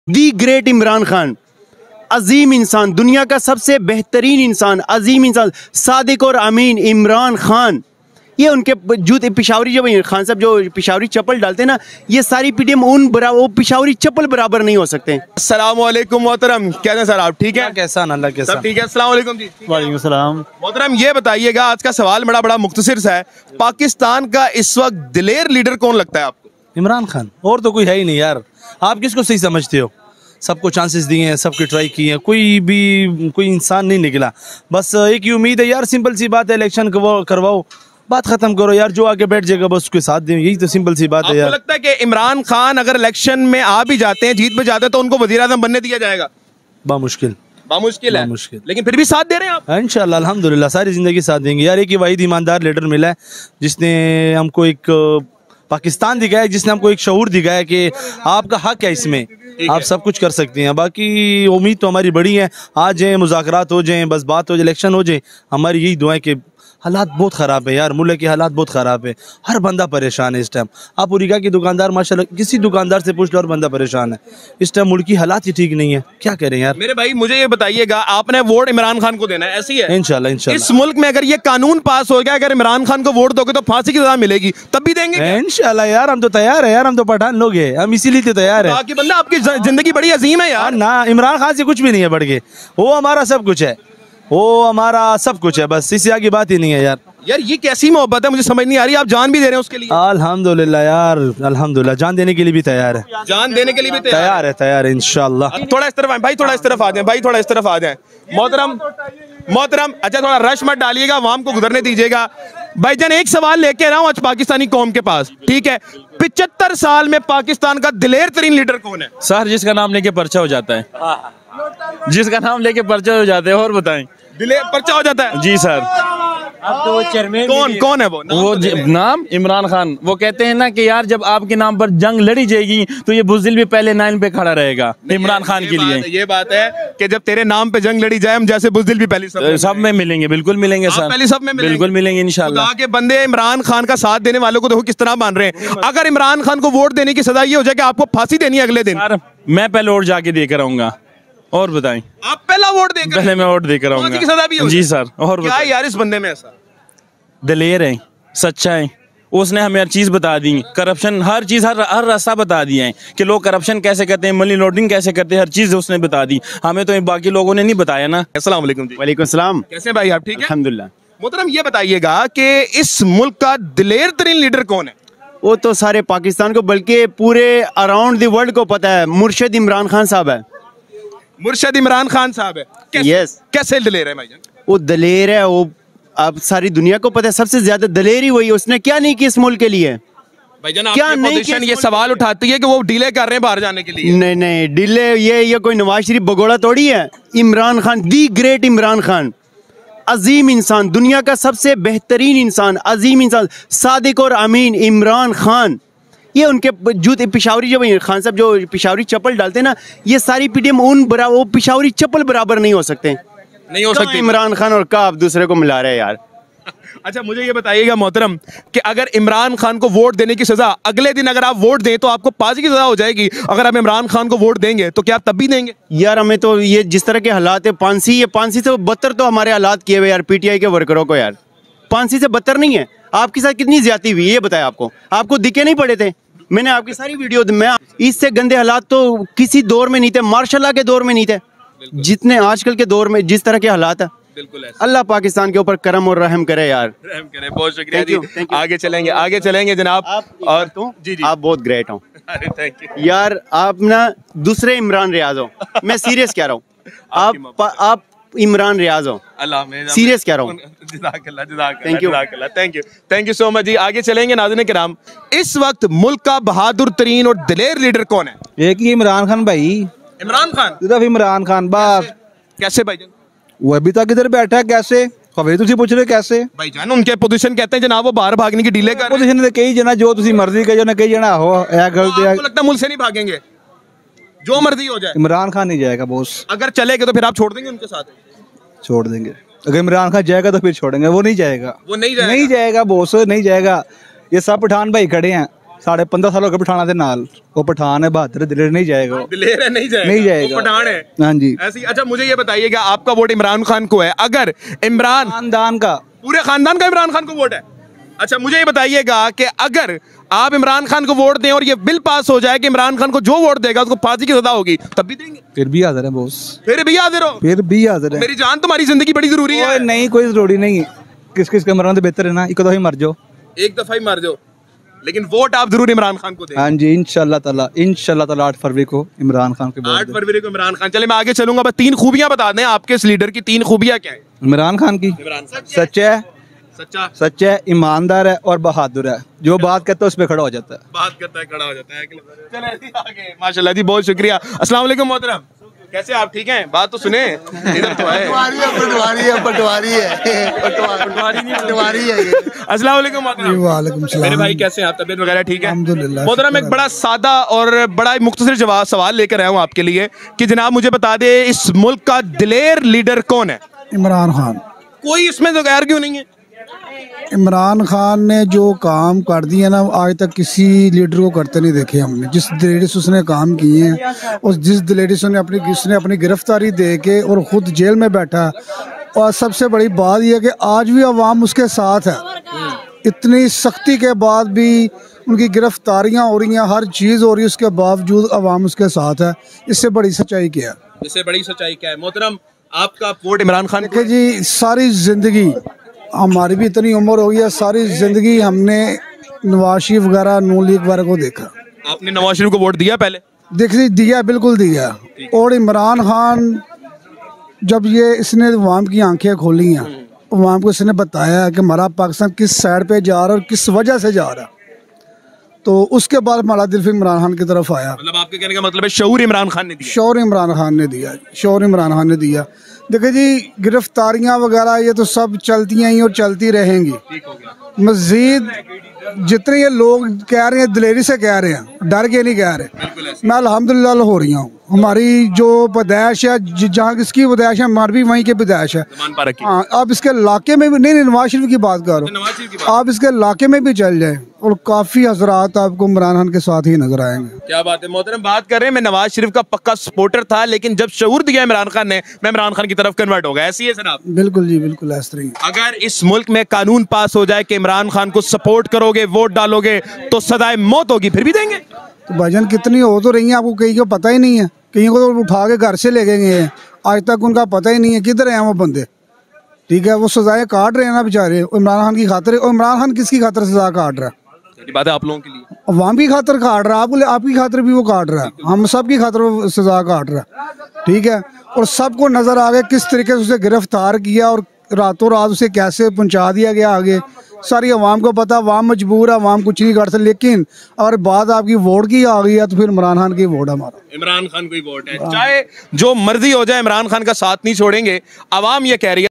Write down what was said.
दी great Imran Khan, अजीम इंसान, दुनिया का सबसे बेहतरीन इंसान, अजीम इंसान, सादिक और अमीन इमरान खान। ये उनके जूते पिशावरी, जब खान साहब जो पिशावरी चप्पल डालते हैं ना, ये सारी पीटीएम उन वो पिशावरी चप्पल बराबर नहीं हो सकते। अस्सलाम वालेकुम मोहतरम, कैसे हैं सर आप? ठीक है, कैसा अल्लाह कैसा सब ठीक है। अस्सलाम वालेकुम जी। वालेकुम सलाम। मोहतरम ये बताइएगा, आज का सवाल बड़ा मुख्तसर सा है, पाकिस्तान का इस वक्त दिलेर लीडर कौन लगता है आपको? इमरान खान, और तो कोई है ही नहीं यार। आप किसको सही समझते हो? सबको चांसेस दिए हैं, सबकी ट्राई की है, कोई इंसान नहीं निकला। बस एक ही उम्मीद है यार, सिंपल सी बात है, इलेक्शन करवाओ, बात खत्म करो यार, जो आगे बैठ जाएगा बस उसके साथ दें, यही तो सिंपल सी बात है यार। आपको लगता है कि इमरान खान अगर इलेक्शन में आ भी जाते हैं, जीत भी जाते हैं, तो उनको वजीर आज़म बनने दिया जाएगा? बामुश्किल है, लेकिन फिर भी साथ दे रहे हैं आप? इंशाल्लाह अल्हम्दुलिल्लाह सारी जिंदगी साथ देंगे यार। एक ही वाहिद ईमानदार लीडर मिला है जिसने हमको एक पाकिस्तान दिखाया, जिसने हमको एक शऊर दिखाया कि आपका हक है, इसमें आप सब कुछ कर सकते हैं। बाकी उम्मीद तो हमारी बड़ी है, आ जाए, मुज़ाकरात हो जाए, बस बात हो जाए, इलेक्शन हो जाए। हमारी यही दुआ है कि हालात बहुत ख़राब है यार, मुल्क के हालात बहुत ख़राब है, हर बंदा परेशान है इस टाइम। आप उरिका के दुकानदार माशाल्लाह, किसी दुकानदार से पूछ लो, हर बंदा परेशान है इस टाइम, मुल्क की हालात ही ठीक नहीं है, क्या करें यार। मेरे भाई मुझे ये बताइएगा, आपने वोट इमरान खान को देना है, ऐसी है? इंशाल्लाह इंशाल्लाह। इस मुल्क में अगर ये कानून पास हो गया, अगर इमरान खान को वोट दोगे तो फांसी की सजा मिलेगी, तब भी देंगे? इंशाल्लाह यार, हम तो तैयार है यार, हम तो पठान लोग हैं, हम इसीलिए तो तैयार है। बाकी बंदा, आपकी जिंदगी बड़ी अजीम है यार। ना, इमरान खान से कुछ भी नहीं है बढ़ के, वो हमारा सब कुछ है, वो हमारा सब कुछ है, बस इससे आगे बात ही नहीं है यार। यार ये कैसी मोहब्बत है, मुझे समझ नहीं आ रही। आप जान भी दे रहे हैं उसके लिए? अल्हम्दुलिल्लाह यार, अल्हम्दुलिल्लाह, जान देने के लिए भी तैयार है, जान देने के लिए भी तैयार है इंशाल्लाह। थोड़ा इस तरफ आए भाई, थोड़ा इस तरफ आ जाए भाई, थोड़ा इस तरफ आ जाए। मोहतरम अच्छा, थोड़ा रश मत डालिएगा, आवाम को गुजरने दीजिएगा। भाईजान एक सवाल लेके रहा हूँ आज पाकिस्तानी कौम के पास, ठीक है? 75 साल में पाकिस्तान का दिलेर तरीन लीडर कौन है? सर जिसका नाम लेके पर्चा हो जाता है, जिसका नाम लेके पर्चा हो जाता है। और बताएं, दिलेर पर्चा हो जाता है? जी सर। अब तो वो चेयरमैन कौन है वो नाम इमरान खान। वो कहते हैं ना कि यार जब आपके नाम पर जंग लड़ी जाएगी तो ये बुज़दिल भी पहले लाइन पे खड़ा रहेगा इमरान खान के लिए। ये बात है कि जब तेरे नाम पे जंग लड़ी जाए, हम जैसे बुज़दिल भी पहले सब में मिलेंगे, बिल्कुल मिलेंगे सर, पहले सब में बिल्कुल मिलेंगे इंशाल्लाह। के बंदे इमरान खान का साथ देने वालों को देखो किस तरह मान रहे हैं। अगर इमरान खान को वोट देने की सजा ये हो जाए कि आपको फांसी देनी है अगले दिन, सर मैं पहले वोट जाके देकर आऊंगा। और बताएं, आप पहला वोट देकर? पहले मैं वोट देकर आऊंगा। जी सर। और क्या यार इस बंदे में ऐसा? दिलेर है, सच्चा है, उसने हमें हर चीज़ बता दी, करप्शन हर चीज़, हर रास्ता बता दिया है कि लोग करप्शन कैसे करते हैं, मनी लॉन्ड्रिंग कैसे करते हैं, हर चीज़ उसने बता दी हमें, तो बाकी लोगों ने नहीं बताया ना। अस्सलाम वालेकुम जी। वालेकुम सलाम। कैसे भाई आप? ठीक है अल्हम्दुलिल्लाह। मोहतरम ये बताइएगा कि इस मुल्क का दिलेर तरीन लीडर कौन है? वो तो सारे पाकिस्तान को, बल्कि पूरे अराउंड द वर्ल्ड को पता है, मुर्शिद इमरान खान साहब है। मुर्शिद इमरान खान साहब है? यस। कैसे दिलेर है भाईजान? वो दलेर है, वो अब सारी दुनिया को पता है, सबसे ज्यादा दलेरी वही। उसने क्या नहीं किया इस मुल्क के लिए? भाईजान क्या नहीं, ये सवाल उठाती है कि वो डिले कर रहे हैं बाहर जाने के लिए। नहीं डिले, ये कोई नवाज शरीफ भगोड़ा थोड़ी है। इमरान खान, दी ग्रेट इमरान खान, अजीम इंसान, दुनिया का सबसे बेहतरीन इंसान, अजीम इंसान, सादिक और अमीन इमरान खान। ये उनके जूते पिशावरी, जब खान साहब जो पिशावरी चप्पल डालते हैं ना, ये सारी पीटीएम उन बराबर, वो पिशावरी चप्पल बराबर नहीं हो सकते, नहीं हो सकते। इमरान खान और आप दूसरे को मिला रहे हैं यार। अच्छा मुझे ये बताइएगा मोहतरम कि अगर इमरान खान को वोट देने की सजा अगले दिन अगर आप वोट दें तो आपको फांसी की सजा हो जाएगी, अगर आप इमरान खान को वोट देंगे तो क्या आप तब भी देंगे? यार हमें तो ये जिस तरह के हालात है, फांसी से बदतर तो हमारे हालात किए हुए यार, पीटीआई के वर्करों को यार, फांसी से बदतर नहीं है। आपके साथ कितनी ज्यादती हुई ये बताया आपको दिखे नहीं पड़े थे? मैंने आपकी सारी वीडियो, मैं इससे गंदे हालात तो किसी दौर में नहीं थे, मार्शल लॉ के दौर में नहीं थे जितने आजकल के दौर में जिस तरह के हालात है। बिल्कुल। अल्लाह पाकिस्तान के ऊपर करम और रहम करे यार, रहम करे। बहुत शुक्रिया जी। आगे चलेंगे जनाब। और जी आप बहुत ग्रेट हो। अरे थैंक यू यार, आप ना दूसरे इमरान रियाज हो, मैं सीरियस कह रहा हूँ। आप इमरान रियाज हो, सीरियस कह रहा हूँ। थैंक यू सो मच जी। आगे चलेंगे नाज़रीन किराम। इस वक्त मुल्क का बहादुर तरीन और दिलेर लीडर कौन है? एक ही इमरान खान भाई। इमरान खान? सिर्फ इमरान खान बस। कैसे भाईजान? वो अभी तक इधर बैठा है, कैसे? तुसी पूछ रहे कैसे? भाईजान उनके पोजीशन कहते हैं जनाब वो बाहर भागने की डिले कर रहे हैं। पोजीशन कई जना जो तुसी मर्जी कहो ना, कई जना हो गलत है। आपको लगता है मुल्क से नहीं भागेंगे? जो मर्जी हो जाए इमरान खान नहीं जाएगा बॉस। अगर चलेगा तो फिर आप छोड़ देंगे उनके साथ? छोड़ देंगे। अगर इमरान खान जाएगा तो फिर छोड़ेंगे, वो नहीं जाएगा। वो नहीं जाएगा बॉस, नहीं जाएगा। ये सब पठान भाई खड़े हैं, 15.5 साल हो गए पठाना के नाल, वो पठान है, बहादुर दिलेर नहीं जाएगा वो। दिलेर है, नहीं जाएगा, नहीं जाएगा। वो पठान है। हाँ जी। ऐसी। अच्छा मुझे ये बताइएगा, आपका वोट इमरान खान को है, अगर इमरान खानदान का, पूरे खानदान का इमरान खान को वोट है। अच्छा मुझे ये बताइएगा कि अगर आप इमरान खान को वोट दें और ये बिल पास हो जाए कि इमरान खान को जो वोट देगा उसको फांसी की सजा होगी, तब भी देंगे? फिर भी हाजिर है बॉस, फिर भी हाजिर हो? फिर भी हाजिर है। मेरी जान तुम्हारी जिंदगी बड़ी जरूरी है। नहीं, कोई जरूरी नहीं, किस किस के मरना तो बेहतर है ना, एक दफा ही मर जाओ। एक दफा ही मर जाओ, लेकिन वोट आप जरूर इमरान खान को देंगे। हाँ जी, इंशाल्लाह ताला 8 फरवरी को इमरान खान के 8 फरवरी को इमरान खान। चले मैं आगे चलूंगा, बस 3 खूबियां बता दें आपके इस लीडर की। 3 खूबियां क्या है इमरान खान की? इमरान खान? सच्चा है, सच्चा है, ईमानदार है और बहादुर है, जो बात करता है उस पर खड़ा हो जाता है। बात करता है, खड़ा हो जाता है। चले जी आगे। माशाल्लाह जी, बहुत शुक्रिया। अस्सलाम वालेकुम मोहतरम, कैसे आप? ठीक हैं? बात तो सुने, इधर तो है। पटवारी है। अस्सलाम वालेकुम मोहतरम। वालेकुम सलाम। मेरे भाई कैसे हैं आप? तबीयत वगैरह ठीक है? अल्हम्दुलिल्लाह। मोहतरम एक बड़ा सादा और बड़ा मुख्तसर जवाब सवाल लेकर आया हूँ आपके लिए कि जनाब मुझे बता दे, इस मुल्क का दिलेर लीडर कौन है? इमरान खान। कोई इसमें तो गैर क्यों नहीं है? इमरान खान ने जो काम कर दिया ना, आज तक किसी लीडर को करते नहीं देखे हमने। जिस दिलेरी से उसने काम किए हैं और जिस दिलेरी से उसने अपनी गिरफ्तारी दे के और खुद जेल में बैठा है, और सबसे बड़ी बात यह है कि आज भी अवाम उसके साथ है। इतनी सख्ती के बाद भी उनकी गिरफ्तारियां हो रही हैं, हर चीज़ हो रही है, उसके बावजूद अवाम उसके साथ है। इससे बड़ी सच्चाई क्या है? इससे बड़ी सच्चाई क्या है? मोहतरम आपका वोट इमरान खान को? देखिए जी, सारी ज़िंदगी, हमारी भी इतनी उम्र हो गई है, सारी ज़िंदगी हमने नवाज शरीफ वगैरह, नून लीग वगैरह को देखा। आपने नवाज शरीफ को वोट दिया पहले? देखिए दिया, बिल्कुल दिया। और इमरान खान जब ये इसने अवाम की आंखें खोली हैं, अवाम को इसने बताया कि हमारा पाकिस्तान किस साइड पे जा रहा है और किस वजह से जा रहा है, तो उसके बाद हमारा दिल फिर इमरान खान की तरफ आया। मतलब आपके कहने का मतलब है शऊर इमरान खान ने दिया? शौर इमरान खान ने दिया, शौर इमरान खान ने दिया। देखिए जी, गिरफ्तारियां वगैरह ये तो सब चलती हैं और चलती रहेंगी। मजीद जितने ये लोग कह रहे हैं, दिलेरी से कह रहे हैं, डर के नहीं कह रहे। मैं अल्हम्दुलिल्लाह हो रही हूँ। हमारी जो पैदाइश है, जहाँ किसकी पैदाइश है, हमारी भी वहीं की पैदाइश है। हाँ, आप इसके इलाके में भी नहीं, नवाज शरीफ की बात करो, आप इसके इलाके में भी चल जाए और काफ़ी हजरात आपको इमरान खान के साथ ही नजर आएंगे। क्या बात है मोहतरम, बात कर रहे हैं। मैं नवाज शरीफ का पक्का सपोर्टर था, लेकिन जब शऊर दिया इमरान खान ने, मैं इमरान खान की तरफ कन्वर्ट हो गया। ऐसी है जनाब? बिल्कुल जी, बिल्कुल ऐसा ही। अगर इस मुल्क में कानून पास हो जाए कि इमरान खान को सपोर्ट करोगे, वोट डालोगे, तो सदाए मौत होगी, फिर भी देंगे? तो भाईजान कितनी हो तो रही है, आपको कहीं को पता ही नहीं है। कहीं को तो उठा के घर से ले गए हैं, आज तक उनका पता ही नहीं है किधर हैं वो बंदे। ठीक है, वो सजाएं काट रहे हैं ना बेचारे इमरान खान की खातिर। और इमरान खान किसकी खातिर सजा काट रहा है? बात है आप लोगों के लिए, अवाम की खातिर काट रहा है, आपकी खातिर भी वो काट रहा है, हम सब की खातिर वो सजा काट रहा है। ठीक है, और सबको नजर आ गया किस तरीके से उसे गिरफ्तार किया और रातों रात उसे कैसे पहुंचा दिया गया आगे। सारी अवाम को पता, अवाम मजबूर है, अवाम कुछ नहीं कर सकती। लेकिन अगर बात आपकी वोट की आ गई है तो फिर इमरान खान की वोट है, हमारा इमरान खान को ही वोट है। चाहे जो मर्जी हो जाए, इमरान खान का साथ नहीं छोड़ेंगे। अवाम ये कह रही है।